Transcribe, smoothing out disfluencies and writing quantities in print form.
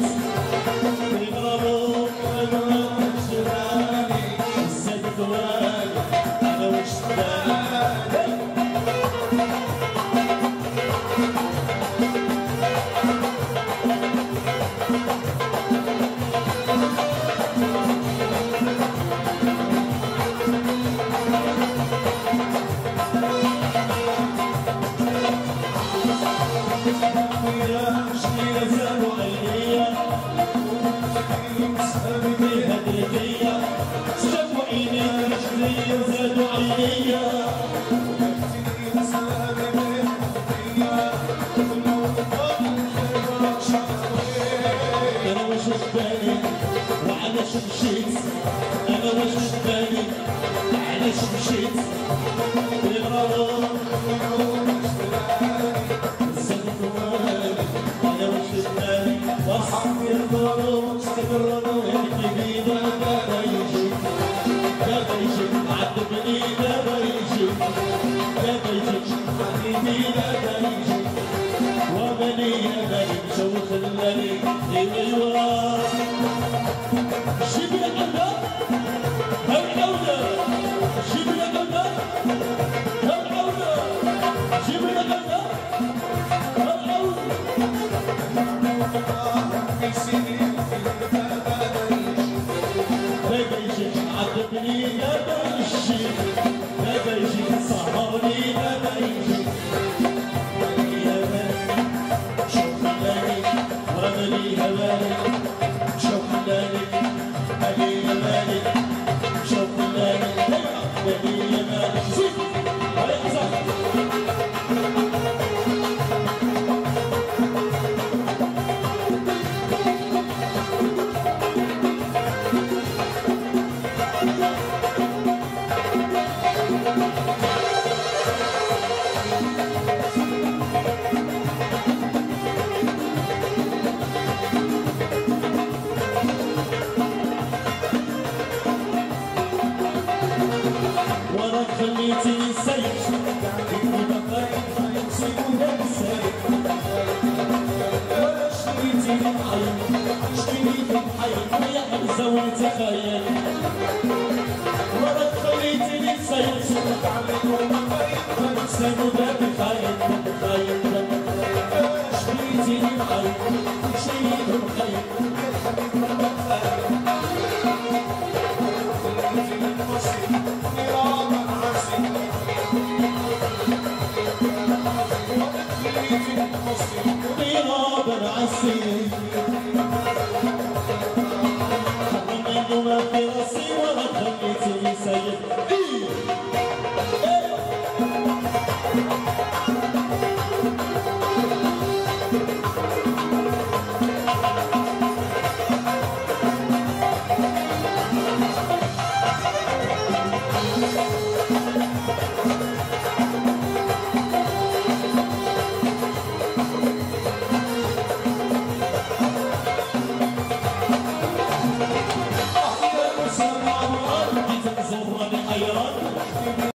علاش مشيت انا واش بالي علاش مشيت بالغرام زدت والي انا واش بالي واصحابي الضروب استقرنا ويحكي دابا يجي عذبني دابا يجي حبيبي دابا يجي ومالي مالي مشى وخلاني ايوا جيب لي قلبه هالعودة جيب لي قلبه هالعودة جيب لي قلبه هالعودة دابا يجي عذبني دابا يجي دابا يجي سهرني دابا يجي مالي هواني شوف خلاني ومالي هواني شوف خلاني مالي مالي شوف مالي مالي مالي زيد هاي حسن وانا خليتني سيد كنت بقيت نسيبك سيد وانا شريتني بحيط شريتني بحيط ويا حمزه ونتخيل وانا خليتني سيد تعمل وبقيت نسيبك بخيط شريتني بحيط شريتني بحيط غيابا عالسنين حرمني ما في راسي ولا خليتني سيد